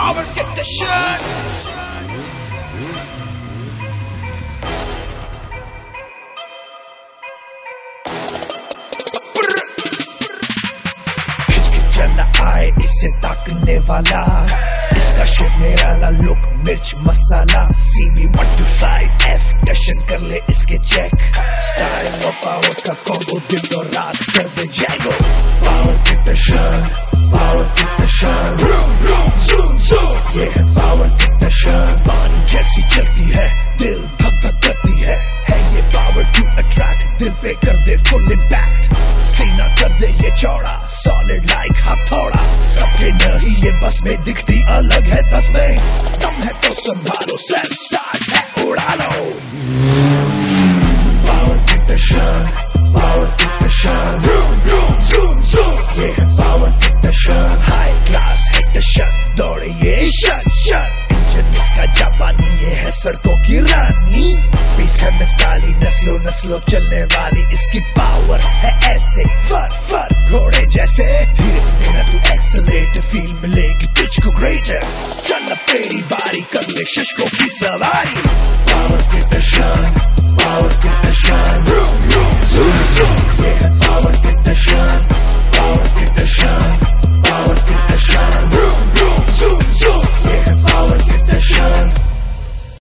power get the shot. चला आए इससे ताकने वाला, इसका शिव मेरा लुक मिर्च मसाला। CV 125 F टशन कर ले इसके चेक। स्टाइल और पावर का कॉम्बो दिन और रात कर दे जैगो। पावर की टशन, पावर की टशन, ये है पावर की टशन। पानी जैसी चलती है, दिल धक धक करती है ये पावर टू अट्रैक्ट। दिल पे कर दे फुल इम्पैक्ट, सीना कर दे ये चौड़ा, सॉलिड लाइक हथौड़ा। सबके नहीं ये बस में दिखती अलग है 10 में। दम है तो संभालो, सेल्फ स्टार्ट है उड़ा लो। पावर की टशन, पावर की टशन, ये है पावर की टशन। हाई क्लास है टशन, दौड़े ये शन शन। इंजन इसका जापानी, ये है सड़कों की रानी। पीस है मिसाली, नस्लों नस्लों चलने वाली। इसकी पावर है ऐसे फर फर घोड़े जैसे। धीरे से देना तू एक्सेलेरेट, फील मिलेगी तुझको ग्रेटर। चल अब तेरी बारी, कर ले शशकों की सवारी। पावर की टशन, पावर की टशन।